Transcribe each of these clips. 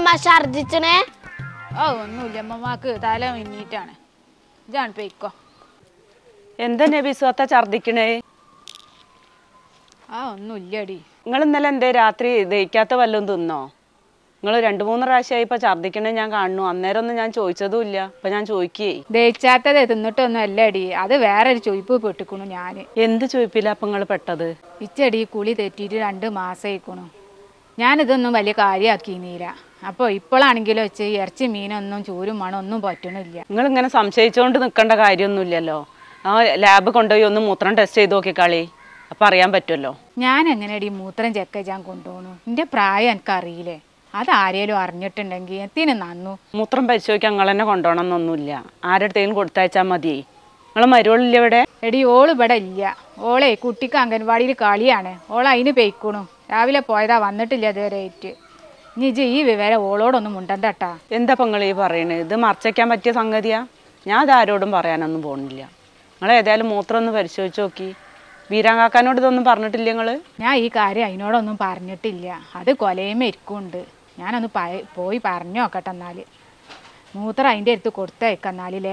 അമ്മ ഛർദിച്ചണേ? ഓ ഒന്നുമില്ല അമ്മമാക്ക് തല മിന്നിട്ടാണ്. ഇതാണ് പെയ്ക്കോ. എന്താ നബീസുത്ത ഛർദിക്കണേ? ഒന്നുമില്ലടി. നിങ്ങൾ ഇന്നലെ എന്തേ രാത്രി ദഹിക്കാത്ത വല്ലതും തിന്നോ? നിങ്ങൾ 2-3 പ്രാവശ്യമായി ഇപ്പൊ ഛർദിക്കണേ ഞാൻ കാണുന്നു. അന്നേരം ഒന്നും ഞാൻ ചോദിച്ചതും ഇല്ല. ഇപ്പൊ ഞാൻ ചോദിക്കേ. ദഹിച്ചാത്തത് തിന്നിട്ടൊന്നും അല്ലടി, അത് വേറൊരു ചൊയ്പ്പ് പെട്ടിക്കണു. ഞാൻ എന്ത് ചോദിപ്പില്ല അപ്പൊ നിങ്ങൾ പെട്ടത്? ഇച്ചടി കുളി തെറ്റിയിട്ട് 2 മാസമായിക്കണു. ഞാനിതൊന്നും വലിയ കാര്യമാക്കിയിരുന്നില്ല. അപ്പോൾ ഇപ്പോഴാണെങ്കിലും വെച്ച് ഇറച്ചി മീനൊന്നും ചോരും മണം ഒന്നും പറ്റണില്ല. നിങ്ങൾ ഇങ്ങനെ സംശയിച്ചുകൊണ്ട് നിൽക്കേണ്ട കാര്യമൊന്നുമില്ലല്ലോ. ആ ലാബ് കൊണ്ടുപോയി ഒന്ന് മൂത്രം ടെസ്റ്റ് ചെയ്ത് നോക്കി കളി, അപ്പം അറിയാൻ പറ്റുമല്ലോ. ഞാൻ എങ്ങനെയടി മൂത്രം ചെക്ക് ചെയ്യാൻ കൊണ്ടുപോകണു? എൻ്റെ പ്രായം എനിക്കറിയില്ലേ. അതാരേലും അറിഞ്ഞിട്ടുണ്ടെങ്കിൽ എത്തിന് നന്നു. മൂത്രം പരിശോധിക്കാൻ നിങ്ങൾ തന്നെ കൊണ്ടുപോകണം എന്നൊന്നുമില്ല. ആരുടെയും കൊടുത്തയച്ചാൽ മതി. നിങ്ങൾ മരുവളില്ല ഇവിടെ? എടി ഓള് ഇവിടെ ഇല്ല. ഓളെ കുട്ടിക്ക് അംഗൻവാടിയിൽ കളിയാണ്. ഓൾ അതിന് പെയ്ക്കണു. രാവിലെ പോയതാ, വന്നിട്ടില്ല ഇതുവരെ ആയിട്ട്. ഇനി ഈ വിവരം ഓളോടൊന്നും മുണ്ടണ്ടാ. എന്താ നിങ്ങൾ ഈ പറയണത്? ഇത് മറച്ചയ്ക്കാൻ പറ്റിയ സംഗതിയാ? ഞാൻ അത് ആരോടും പറയാനൊന്നും പോകുന്നില്ല. നിങ്ങൾ ഏതായാലും മൂത്രം ഒന്ന് പരിശോധിച്ച് നോക്കി. വീരാങ്കാക്കാനോട് ഇതൊന്നും പറഞ്ഞിട്ടില്ല നിങ്ങൾ? ഞാൻ ഈ കാര്യം അതിനോടൊന്നും പറഞ്ഞിട്ടില്ല. അത് കൊലയും ഇരിക്കുന്നുണ്ട്. ഞാനൊന്ന് പോയി പറഞ്ഞു നോക്കട്ടെ. എന്നാൽ മൂത്രം അതിൻ്റെ അടുത്ത് കൊടുത്തേക്കെന്നാലേ.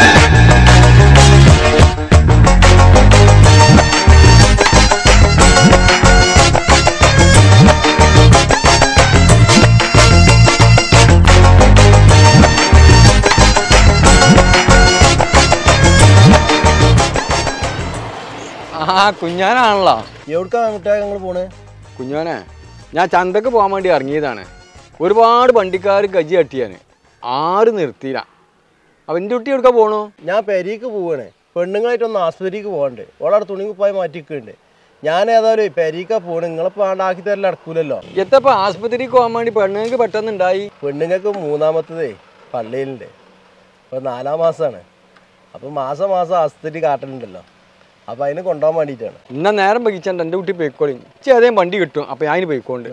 കുഞ്ഞാനാണല്ലോ. എവിടേക്കാണ് മുട്ടായി ഞങ്ങൾ പോണേ? കുഞ്ഞോനെ, ഞാൻ ചന്തക്ക് പോകാൻ വേണ്ടി ഇറങ്ങിയതാണ്. ഒരുപാട് വണ്ടിക്കാർ ഗജി കട്ടിയാണ്. ആരും നിർത്തിയില്ല. അപ്പം എൻ്റെ കുട്ടി എവിടേക്കാ പോകണു? ഞാൻ പെരീക്ക് പോവാണ്. പെണ്ണുങ്ങളായിട്ടൊന്ന് ആസ്പത്രിക്ക് പോകണ്ടേ. ഓളവിടെ തുണിക്കുപ്പായി മാറ്റിക്കുന്നുണ്ട്. ഞാൻ ഏതായാലും പെരീക്കാ പോകണം. നിങ്ങളിപ്പോൾ ആക്കി തരൽ നടക്കൂലല്ലോ. എത്തപ്പോൾ ആസ്പത്രിക്ക് പോകാൻ വേണ്ടി പെണ്ണുങ്ങൾക്ക് പെട്ടെന്നുണ്ടായി? പെണ്ണുങ്ങൾക്ക് 3ാമത്തതേ പള്ളിയിലുണ്ട്. ഇപ്പോൾ 4ാം മാസമാണ്. അപ്പോൾ മാസം ആസ്പത്രി കാട്ടലുണ്ടല്ലോ. അപ്പോൾ അതിന് കൊണ്ടുപോകാൻ വേണ്ടിയിട്ടാണ്. എന്നാൽ നേരം വൈകിച്ചാണ്ട് എൻ്റെ കുട്ടി പോയിക്കോളി. അതേ വണ്ടി കിട്ടും. അപ്പോൾ ഞാൻ പോയിക്കോണ്ട്.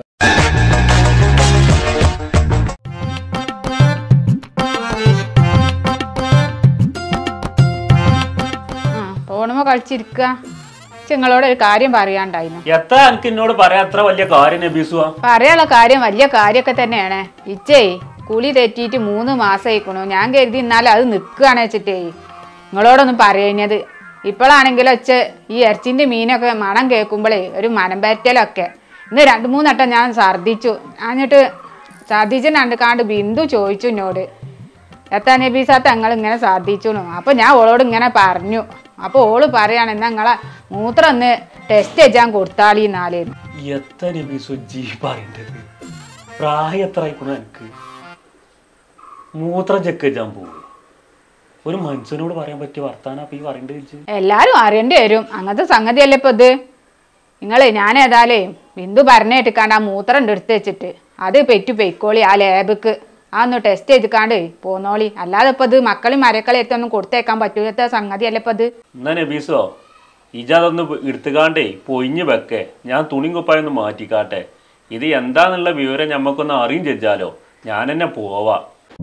ഫോണുമ്മ കളിച്ചിരിക്കുക. നിങ്ങളോട് ഒരു കാര്യം പറയാണ്ടായിരുന്നു. എത്ര എനിക്ക് എന്നോട് പറയാൻ അത്ര വലിയ കാര്യം നബീസുവാ? പറയാനുള്ള കാര്യം വലിയ കാര്യമൊക്കെ തന്നെയാണ്. ഇച്ചേ കുളി തെറ്റിയിട്ട് 3 മാസമായിക്കണു. ഞാൻ കരുതി എന്നാലും അത് നിൽക്കുകയാണ് വെച്ചിട്ടേ നിങ്ങളോടൊന്നും പറയുന്നത്. ഇപ്പോഴാണെങ്കിലും വെച്ച് ഈ ഇറച്ചിൻ്റെ മീനൊക്കെ മണം കേൾക്കുമ്പോഴേ ഒരു മനം പറ്റലൊക്കെ. ഇന്ന് 2-3 വട്ടം ഞാൻ ഛർദ്ദിച്ചു. എന്നിട്ട് ഛർദ്ദിച്ചിട്ട് കാണ്ട് ബിന്ദു ചോദിച്ചു എന്നോട്, എത്താ നബീസാത്ത ഞങ്ങളിങ്ങനെ ഛർദ്ദിച്ചു. അപ്പോൾ ഞാൻ ഓളോട് ഇങ്ങനെ പറഞ്ഞു. അപ്പോൾ ഓള് പറയാണ്, എന്നാൽ നിങ്ങളെ മൂത്രം ഒന്ന് ടെസ്റ്റ് ചെയ്യാൻ കൊടുത്താളി. 4 എത്ര നബീസു ജീ പറയേണ്ടത്? പ്രായം എത്ര ആയിക്കണോ എനിക്ക്? മൂത്രം ചെക്ക് ചെയ്യാൻ പോകും. ഒരു മനുഷ്യനോട് പറയാൻ പറ്റിയ വർത്താനം അപ്പൊ ഈ പറയേണ്ടത്? എല്ലാരും അറിയേണ്ടി വരും. അങ്ങനത്തെ സംഗതിയല്ലേ ഇപ്പൊ ഇത്. ഞാൻ ഏതായാലേ ബിന്ദു പറഞ്ഞേട്ടിക്കാണ്ട് ആ മൂത്രം എടുത്ത് വെച്ചിട്ട് അത് പെയ്ക്കോളി ആ ലാബിക്ക്. അതൊന്ന് ടെസ്റ്റ് ചെയ്തിക്കാണ്ട് പോന്നോളി. അല്ലാതെ ഇപ്പൊ ഇത് മക്കളും മരക്കളെത്തൊന്നും കൊടുത്തേക്കാൻ പറ്റൂലത്തെ സംഗതിയല്ലേ ഇപ്പൊ ഇത്. എന്നാ നബീസോ ഇജാതൊന്ന് എടുത്തുകാണ്ടേ പൊയിഞ്ഞ് വെക്കേ. ഞാൻ തുണിയും കുപ്പായൊന്ന് മാറ്റിക്കാട്ടെ. ഇത് എന്താന്നുള്ള വിവരം ഞമ്മക്കൊന്ന് അറിയും ചെച്ചാലോ. ഞാൻ തന്നെ പോവാ.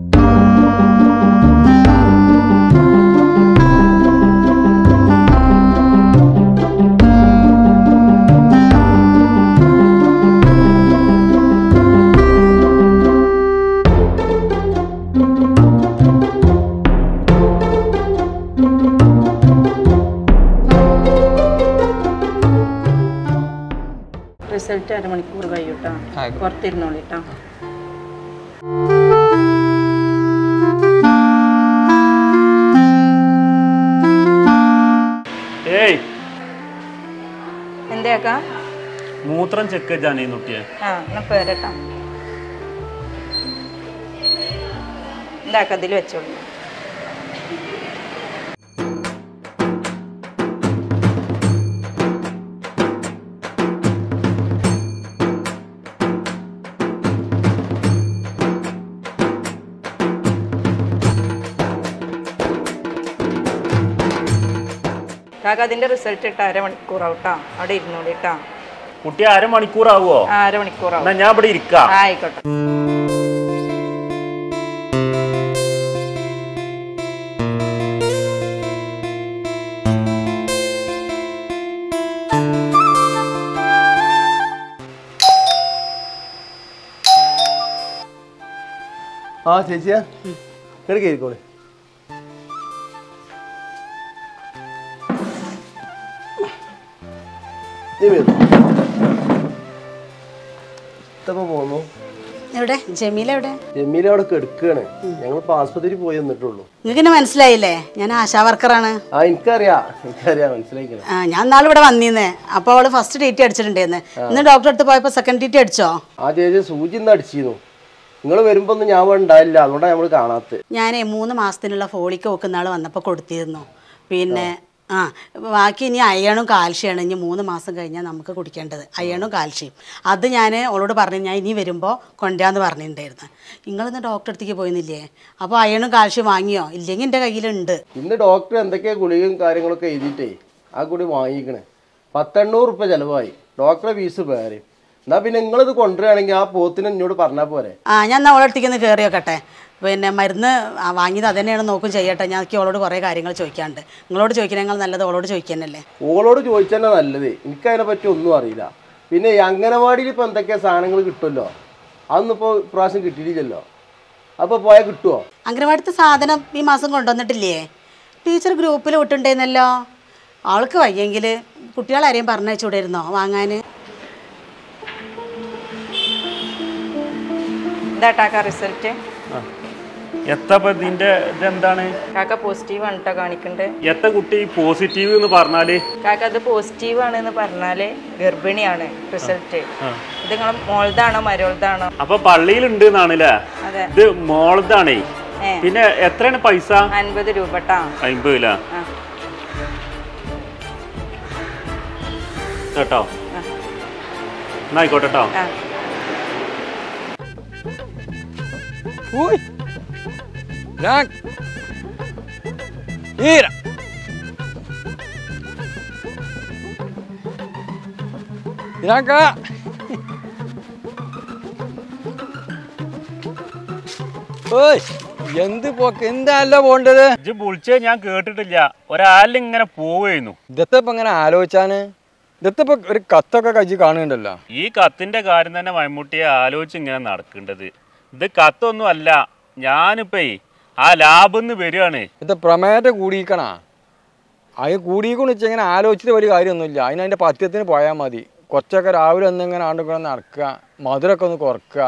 റിസൾട്ട് 1 മണിക്കൂർ കഴിയൂട്ടോ. പുറത്തിരുന്നോളിട്ടോ. ഏയ് എന്തേക്കാ? മൂത്രം ചെക്ക് ചെയ്യാനേ കുട്ടിയെ. പേരട്ടോ. എന്താക്കാ ഇതിൽ വെച്ചോളൂ. കാക്ക അതിന്റെ റിസൾട്ട് ഇട്ട് 1/2 മണിക്കൂറാവട്ടോ. അവിടെ ഇരുന്നോളിട്ടോ. കുട്ടി 1/2 മണിക്കൂറാവോ? 1/2 മണിക്കൂറാവും. ഞാൻ ഇവിടെ ഇരിക്കാം. ആയിക്കോട്ടെ. ആ ചേച്ചിയാ ഇങ്ങോട്ട് കയറിക്കോളെ. ഇതപ്പോ പോന്നു. എവിടെ ജമീല എവിടെ? ജമീല അവിടെ കെടുക്കുകയാണ്. ഞങ്ങളിപ്പോ ആസ്പത്രി പോയി വന്നിട്ടുള്ളൂ. നിങ്ങൾക്ക് എന്നെ മനസ്സിലായില്ലേ? ഞാൻ ആശാ വർക്കറാണ്. ആ എനിക്കറിയാം മനസ്സിലായിക്കണം. ഞാൻ നാളെ ഇവിടെ വന്നിരുന്നേ. അപ്പൊ അവള് ഫസ്റ്റ് ഡേറ്റ് അടിച്ചിട്ടുണ്ടായിരുന്നു. ഇന്ന് ഡോക്ടറെ അടുത്ത് പോയപ്പോ സെക്കൻഡ് ഡേറ്റ് അടിച്ചോ? ആ ചേച്ചി സൂചി ഇന്ന് അടിച്ചിരുന്നു. നിങ്ങൾ വരുമ്പോ ഒന്നും ഞാൻ ഉണ്ടായില്ല, അതുകൊണ്ടാണ് നമ്മൾ കാണാത്തത്. ഞാനേ 3 മാസത്തിനുള്ള ഫോളിക്ക് വെക്കുന്ന ആൾ വന്നപ്പോൾ കൊടുത്തിരുന്നു. പിന്നെ ബാക്കി ഇനി അയണും കാൽഷ്യമാണ് ഇനി 3 മാസം കഴിഞ്ഞാൽ നമുക്ക് കുടിക്കേണ്ടത്. അയണും കാൽഷ്യം അത് ഞാൻ അവളോട് പറഞ്ഞു, ഞാൻ ഇനി വരുമ്പോൾ കൊണ്ടുവരാന്ന് പറഞ്ഞിട്ടുണ്ടായിരുന്നു. നിങ്ങളിന്ന് ഡോക്ടറെ അടുത്തേക്ക് പോയിരുന്നില്ലേ? അപ്പോൾ അയണും കാൽഷ്യം വാങ്ങിയോ? ഇല്ലെങ്കിൽ എൻ്റെ കയ്യിലുണ്ട്. ഇന്ന് ഡോക്ടർ എന്തൊക്കെയാ ഗുളികയും കാര്യങ്ങളൊക്കെ എഴുതിയിട്ടേ ആ കൂടി വാങ്ങിക്കണേ. 1,800 റുപ്യ ചിലവായി. ഡോക്ടറെ ഫീസ് വേറെ. എന്നാ പിന്നെ നിങ്ങളിത് കൊണ്ടുവരികയാണെങ്കിൽ ആ പോത്തിന് എന്നോട് പറഞ്ഞാൽ പോരെ. ഞാൻ അവളുടെ അടുത്തേക്ക് ഒന്ന് കയറി വെക്കട്ടെ. പിന്നെ മരുന്ന് വാങ്ങിയത് അതന്നെയാണ് നോക്കും ചെയ്യട്ടെ. ഞാൻ അവളോട് കുറേ കാര്യങ്ങൾ ചോദിക്കാണ്ട്. നിങ്ങളോട് ചോദിക്കണേക്കാൾ നല്ലത് അവളോട് ചോദിക്കാനല്ലേ? ഓളോട് ചോദിച്ചാൽ നല്ലത്. എനിക്കതിനെ പറ്റി ഒന്നും അറിയില്ല. പിന്നെ ഈ അംഗനവാടിയിൽ ഇപ്പോൾ എന്തൊക്കെയാ സാധനങ്ങൾ കിട്ടുമല്ലോ, അതൊന്നും ഇപ്പോൾ ഇപ്രാവശ്യം കിട്ടിയില്ലല്ലോ. അപ്പോൾ പോയാൽ കിട്ടുമോ? അംഗനവാടിത്തെ സാധനം ഈ മാസം കൊണ്ടുവന്നിട്ടില്ലേ? ടീച്ചർ ഗ്രൂപ്പിൽ വിട്ടുണ്ടായിരുന്നല്ലോ. അവൾക്ക് വയ്യെങ്കിൽ കുട്ടികളാരെയും പറഞ്ഞയച്ചുകൂടായിരുന്നോ വാങ്ങാൻ? ഇതാട്ടാക്ക റിസൾട്ട്. ഇതിന്റെ ഇതെന്താണ് കാക്ക പോസിറ്റീവ് ആണ് കേട്ടോ കാണിക്കണ്ടേ. എത്ര കുട്ടി പോസിറ്റീവ് എന്ന് പറഞ്ഞാല്? കാക്ക അത് പോസിറ്റീവ് ആണെന്ന് പറഞ്ഞാല് ഗർഭിണിയാണ് റിസൾട്ട്. ഇത് നിങ്ങളെ മോൾതാണോ മരോൾതാണോ? അപ്പൊ പള്ളിയിലുണ്ട് എന്നാണല്ലേ? അതെ, ഇത് മോളതാണേ. പിന്നെ എത്രയാണ് പൈസ? 50 രൂപ ട്ടാ. 50 കേട്ടോ. എന്നായിക്കോട്ടെ കേട്ടോ. എന്ത് പോക്ക് എന്താല്ല പോണ്ടത്? ഇജ്ജ് വിളിച്ചേ ഞാൻ കേട്ടിട്ടില്ല. ഒരാളിങ്ങനെ പോവുന്നു. ഇതത്തിപ്പോ ഇങ്ങനെ ആലോചിച്ചാന് ഇതത്തിപ്പോ ഒരു കത്തൊക്കെ കജ്ജി കാണുന്നുണ്ടല്ലോ. ഈ കത്തിന്റെ കാര്യം തന്നെ മമ്മൂട്ടിയെ ആലോചിച്ച് ഇങ്ങനെ നടക്കേണ്ടത്. ഇത് കത്തൊന്നും അല്ല. ഞാനിപ്പേ ആ ലാബിന്ന് വരികയാണ്. ഇത് പ്രമേയത്തെ കൂടിയിക്കണ. അത് കൂടിയിക്കൊണ്ട് വെച്ചാൽ ഇങ്ങനെ ആലോചിച്ചിട്ട് വലിയ കാര്യമൊന്നുമില്ല. അതിൻ്റെ പഥ്യത്തിന് പോയാൽ മതി. കുറച്ചൊക്കെ രാവിലെ ഒന്നിങ്ങനെ ആണ്ടുകൊണ്ട് നടക്കുക, മധുരമൊക്കെ ഒന്ന് കുറക്കുക.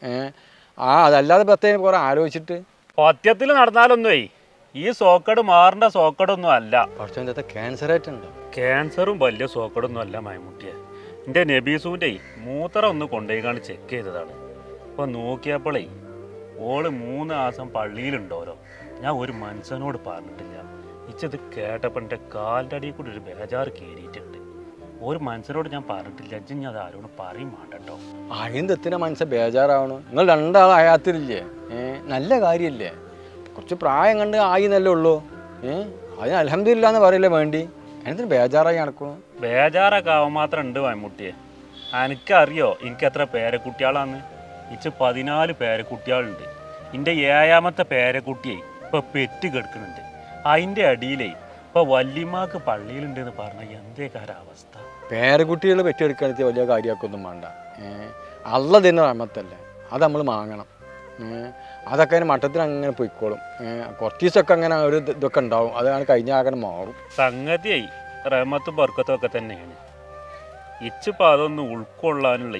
അതല്ലാതെ പ്രത്യേകം കുറേ ആലോചിച്ചിട്ട് പഥ്യത്തിൽ നടന്നാലൊന്നേ ഈ സോക്കട് മാറേണ്ട സോക്കടൊന്നും അല്ല. കുറച്ച് എന്താ ക്യാൻസർ ആയിട്ടുണ്ടോ? ക്യാൻസറും വലിയ സോക്കടൊന്നും അല്ല മൈമുട്ടിയെ. എൻ്റെ നബീസൂൻ്റെ മൂത്രം ഒന്ന് കൊണ്ടുപോയിക്കാണ് ചെക്ക് ചെയ്തതാണ്. അപ്പോൾ നോക്കിയപ്പോഴേ ഓള് 3 മാസം പള്ളിയിലുണ്ടോരോ. ഞാൻ ഒരു മനുഷ്യനോട് പറഞ്ഞിട്ടില്ല. ഇച്ചത് കേട്ടപ്പോൾ എൻ്റെ കാലിൻ്റെ അടിയിൽ കൂടി ഒരു ബേജാറ് കയറിയിട്ടുണ്ട്. ഒരു മനുഷ്യനോട് ഞാൻ പറഞ്ഞിട്ടില്ല. ഇജ്ജ് അത് ആരോട് പറയും വേണ്ടോ. അതെന്തെത്തിനാ മനസ്സ ബേജാറാവണം? നിങ്ങൾ 2 ആയാത്തില്ലേ? നല്ല കാര്യമല്ലേ? കുറച്ച് പ്രായം കണ്ട് ആയി എന്നല്ലേ ഉള്ളൂ. അതിന് അൽഹംദുലില്ലാ എന്ന് പറയില്ലേ വേണ്ടി. അതിനത്തിന് ബേജാറായി നടക്കണു. ബേജാറൊക്കെ ആവാൻ മാത്രം ഉണ്ട് മമ്മൂട്ടിയെ. എനിക്കറിയോ എനിക്ക് എത്ര പേരക്കുട്ടികളാന്ന്? ഇച്ച് 14 പേരക്കുട്ടികളുണ്ട്. എൻ്റെ 7ാമത്തെ പേരക്കുട്ടിയെ ഇപ്പോൾ പെറ്റ് കിടക്കുന്നുണ്ട്. അതിൻ്റെ അടിയിലേ ഇപ്പോൾ വല്യമാക്ക് പള്ളിയിലുണ്ടെന്ന് പറഞ്ഞാൽ എന്തേക്കാരവസ്ഥ. പേരക്കുട്ടികൾ പെറ്റെടുക്കണത്തി വലിയ കാര്യമൊക്കൊന്നും വേണ്ട. അള്ള തന്നെ റഹ്മത്തല്ലേ, അത് നമ്മൾ വാങ്ങണം. അതൊക്കെ അതിന് മട്ടത്തിന് അങ്ങനെ പൊയ്ക്കോളും. കുറച്ച് ദിവസമൊക്കെ അങ്ങനെ ഒരു ഇതൊക്കെ ഉണ്ടാവും. അതാണ് കഴിഞ്ഞ ആകെ മാറും. സംഗതിയായി റഹ്മത്തും ബർക്കത്തും ഒക്കെ തന്നെയാണ്. ഇച്ചിപ്പോൾ അതൊന്ന് ഉൾക്കൊള്ളാനുള്ള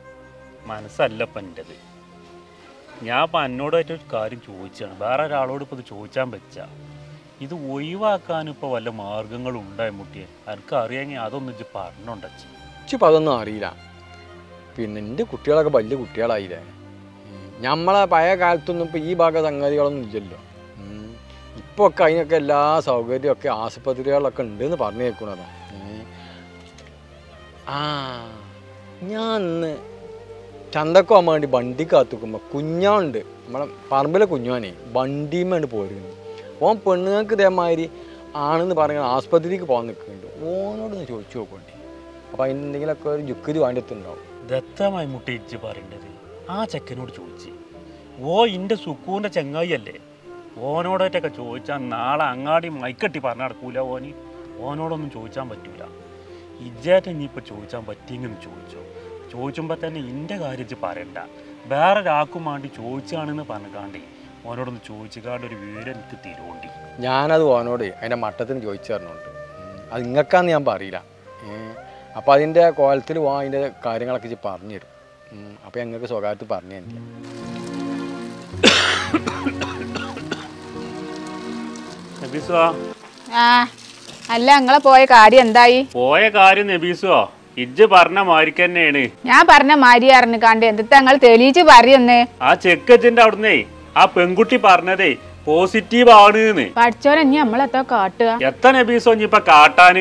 മനസ്സല്ല ഇപ്പം എൻ്റെത്. ഞാൻ ഇപ്പം എന്നോടായിട്ടൊരു കാര്യം ചോദിച്ചാണ്. വേറെ ഒരാളോട് ഇപ്പോൾ ഇത് ചോദിച്ചാൻ വെച്ചാൽ ഇത് ഒഴിവാക്കാനും ഇപ്പോൾ വല്ല മാർഗങ്ങളും ഉണ്ടായി മുട്ടിയെ. എനിക്ക് അറിയാമെങ്കിൽ അതൊന്നും ഇജ്ജ് പറഞ്ഞുണ്ടച്ച്. ഇച്ചിപ്പോൾ അതൊന്നും അറിയില്ല. പിന്നെ എൻ്റെ കുട്ടികളൊക്കെ വലിയ കുട്ടികളായില്ലേ. നമ്മളെ പഴയ കാലത്തൊന്നും ഇപ്പോൾ ഈ ഭാഗ സംഗതികളൊന്നും ഇല്ലല്ലോ. ഇപ്പോൾ ഒക്കെ അതിനൊക്കെ എല്ലാ സൗകര്യമൊക്കെ ആശുപത്രികളിലൊക്കെ ഉണ്ടെന്ന് പറഞ്ഞു കേൾക്കണതാണ്. ഞാൻ ഇന്ന് ചന്തക്ക് പോകാൻ വേണ്ടി വണ്ടി കാത്തുക്കുമ്പോൾ കുഞ്ഞാണ്ട് നമ്മളെ പറമ്പിലെ കുഞ്ഞാനെ വണ്ടിയുമാണ് പോരുന്നു. ഓൻ പെണ്ണുങ്ങൾക്ക് ഇതേമാതിരി ആണെന്ന് പറഞ്ഞാൽ ആസ്പത്രിക്ക് പോകാൻ നിൽക്കുന്നുണ്ട്. ഓനോടൊന്ന് ചോദിച്ചു നോക്കണ്ടേ. അപ്പോൾ അതിന് എന്തെങ്കിലുമൊക്കെ ഒരു ജുക്കരി വേണ്ടിയിട്ടുണ്ടാവും. ദത്തമായി മുട്ടിച്ച് പറയേണ്ടത് ആ ചെക്കനോട് ചോദിച്ച്. ഓ ഇൻ്റെ സുക്കൂൻ്റെ ചെങ്ങായി അല്ലേ. ഓനോടായിട്ടൊക്കെ ചോദിച്ചാൽ നാളെ അങ്ങാടി മൈക്കട്ടി പറഞ്ഞു നടക്കൂല. ഓനോടൊന്നും ചോദിച്ചാൻ പറ്റൂല. ഇജ്ജായിട്ട് ഇനിയിപ്പോൾ ചോദിച്ചാൻ പറ്റിയെങ്കിൽ ചോദിച്ചോ. ചോദിച്ചുമ്പോൾ തന്നെ എൻ്റെ കാര്യം ഇജ്ജ് പറയണ്ട. വേറെ ഒരാൾക്കും വേണ്ടി ചോദിച്ചാണെന്ന് പറഞ്ഞാണ്ട് ഓനോടൊന്ന് ചോദിച്ചുകാണ്ട് ഒരു വിവരം എനിക്ക് തരുവോണ്ടി. ഞാനത് ഓനോട് അതിൻ്റെ മട്ടത്തിന് ചോദിച്ചു തരണുണ്ട്. അത് നിങ്ങൾക്കാന്ന് ഞാൻ പറയില്ല. അപ്പോൾ അതിൻ്റെ കോലത്തിൽ അതിൻ്റെ കാര്യങ്ങളൊക്കെ ഇജ്ജ് പറഞ്ഞു തരും. അപ്പോൾ ഞങ്ങൾക്ക് സ്വകാര്യത്തിൽ പറഞ്ഞു തന്നില്ല. നബീസോ ആ അല്ല നിങ്ങളെ പോയ കാര്യം എന്തായി? പോയ കാര്യം നബീസോ ഇജ്ജ് പറഞ്ഞ മാരിക്ക് തന്നെയാണ്. ഞാൻ പറഞ്ഞ മാരി അറിഞ്ഞിക്കാണ്ട് എന്താ നിങ്ങൾ തെളിയിച്ച് പറയുന്നേ? ആ ചെക്കച്ചിന്റെ അവിടുന്നേ ആ പെൺകുട്ടി പറഞ്ഞതേ പോസിറ്റീവ് ആണ്. പഠിച്ചോനെ ഇനി നമ്മളെത്താ കാട്ടുക? എത്ര നബീസോ ഇനി ഇപ്പൊ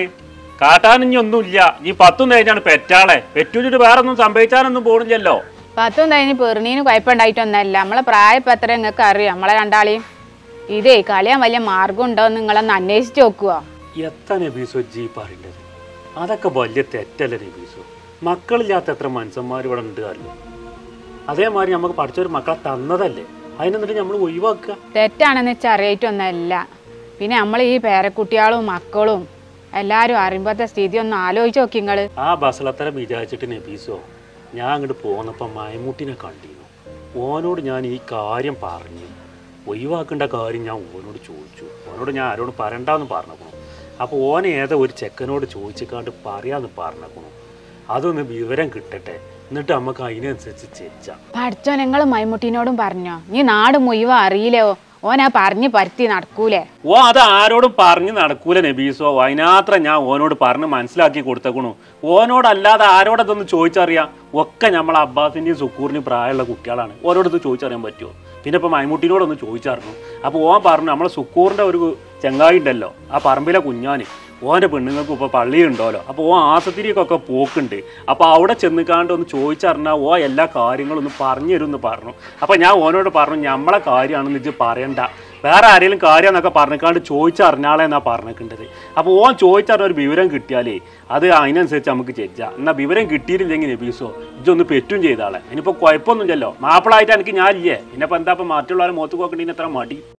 കാട്ടാൻ ഇനി ഒന്നുമില്ല. ഈ 10 കഴിഞ്ഞാണ് പെറ്റാളെ പെറ്റുവെച്ചിട്ട് വേറെ ഒന്നും സംഭവിച്ചാനൊന്നും പോണില്ലല്ലോ. 10 കഴിഞ്ഞ് പെറുണീന് കുഴപ്പമുണ്ടായിട്ടൊന്നല്ല. നമ്മളെ പ്രായപ്പം എത്ര നിങ്ങൾക്ക് അറിയാം നമ്മളെ രണ്ടാളെയും. ഇതേ കളിയാൻ വലിയ മാർഗം ഉണ്ടോ എന്ന് നിങ്ങളൊന്ന് അന്വേഷിച്ച് നോക്കുക. എത്ര നബീസോ ജി പറയേണ്ടത്? അതൊക്കെ വലിയ തെറ്റല്ലേ നബീസോ? മക്കളില്ലാത്ത എത്ര മനുഷ്യന്മാർ ഇവിടെ ഉണ്ട് അറിയോ? അതേമാതിരി നമുക്ക് പഠിച്ചൊരു മക്കളെ തന്നതല്ലേ, അതിനെന്നിട്ട് നമ്മൾ ഒഴിവാക്കുക? തെറ്റാണെന്ന് വെച്ചാൽ അറിയായിട്ടൊന്നല്ല. പിന്നെ നമ്മൾ ഈ പേരക്കുട്ടികളും മക്കളും എല്ലാവരും അറിയുമ്പോഴത്തെ സ്ഥിതി ഒന്ന് ആലോചിച്ച് നോക്കി നിങ്ങൾ. ആ ബസളത്തരം വിചാരിച്ചിട്ട് നബീസോ ഞാൻ അങ്ങോട്ട് പോന്നപ്പോൾ മൈമൂട്ടിനെ കണ്ടിരുന്നു. ഓനോട് ഞാൻ ഈ കാര്യം പറഞ്ഞു. ഒഴിവാക്കേണ്ട കാര്യം ഞാൻ ഓനോട് ചോദിച്ചു. ഓനോട് ഞാൻ ആരോട് പറയണ്ടെന്ന് പറഞ്ഞേക്കണു. അപ്പോൾ ഓനെ ഏതോ ഒരു ചെക്കനോട് ചോദിച്ചിക്കാണ്ട് പറയാമെന്ന് പറഞ്ഞേക്കണു. അതൊന്ന് വിവരം കിട്ടട്ടെ, എന്നിട്ട് നമുക്ക് അതിനനുസരിച്ച് ചെച്ചാം. പഠിച്ചോ നിങ്ങൾ മൈമുട്ടീനോടും പറഞ്ഞോ? നീ നാട് മുഴുവൻ അറിയില്ലോ? ഓനാ പറഞ്ഞ് പരുത്തി നടക്കൂലേ? ഓ അത് ആരോടും പറഞ്ഞ് നടക്കൂല നബീസോ. അതിനാത്രം ഞാൻ ഓനോട് പറഞ്ഞ് മനസ്സിലാക്കി കൊടുത്തേക്കണു. ഓനോടല്ലാതെ ആരോടതൊന്ന് ചോദിച്ചറിയാം? ഒക്കെ നമ്മളെ അബ്ബാസിൻ്റെയും സുക്കൂറിൻ്റെയും പ്രായമുള്ള കുട്ടികളാണ്. ഓരോടത് ചോദിച്ചറിയാൻ പറ്റുമോ? പിന്നെ ഇപ്പോൾ മൈമുട്ടീനോടൊന്ന് ചോദിച്ചറിഞ്ഞു. അപ്പോൾ ഓൻ പറഞ്ഞു നമ്മളെ സുക്കൂറിൻ്റെ ഒരു ചെങ്ങായി ഉണ്ടല്ലോ ആ പറമ്പിലെ കുഞ്ഞാന്, ഓൻ്റെ പെണ്ണുങ്ങൾക്ക് ഇപ്പോൾ പള്ളിയുണ്ടല്ലോ. അപ്പോൾ ഓ ആസത്തിരിക്കൊക്കെ പോക്കുണ്ട്. അപ്പോൾ അവിടെ ചെന്നിക്കാണ്ട് ഒന്ന് ചോദിച്ചറിഞ്ഞാൽ ഓ എല്ലാ കാര്യങ്ങളും ഒന്ന് പറഞ്ഞു തരും എന്ന് പറഞ്ഞു. അപ്പോൾ ഞാൻ ഓനോട് പറഞ്ഞു നമ്മളെ കാര്യമാണെന്ന് ഇജ്ജ് പറയണ്ട, വേറെ ആരെങ്കിലും കാര്യമെന്നൊക്കെ പറഞ്ഞിക്കാണ്ട് ചോദിച്ചറിഞ്ഞാളെന്നാണ് പറഞ്ഞിട്ടുണ്ടത്. അപ്പോൾ ഓൻ ചോദിച്ചറിഞ്ഞ ഒരു വിവരം കിട്ടിയാലേ അത് അതിനനുസരിച്ച് നമുക്ക് ചെച്ചാം. എന്നാൽ വിവരം കിട്ടിയിട്ടില്ലെങ്കിൽ നബീസോ ഇജ്ജൊന്ന് പെറ്റും ചെയ്താളെ. ഇനിയിപ്പോൾ കുഴപ്പമൊന്നുമില്ലല്ലോ. മാപ്പിളായിട്ട് എനിക്ക് ഞാനില്ലേ, ഇനിയിപ്പോൾ എന്താ ഇപ്പം മറ്റുള്ളവരെ മുഖത്ത് നോക്കണ്ടീന് എത്ര മടി?